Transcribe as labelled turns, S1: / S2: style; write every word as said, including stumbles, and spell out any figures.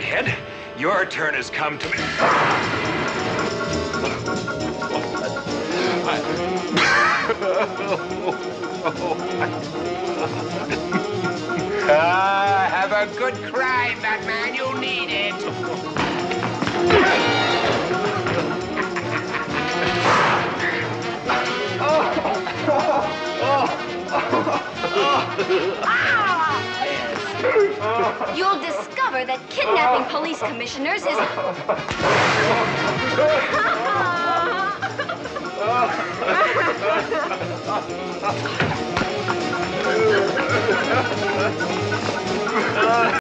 S1: Egghead. Your turn has come to me. Ah, have a good cry, Batman. You need it.
S2: You'll discover that kidnapping police commissioners is...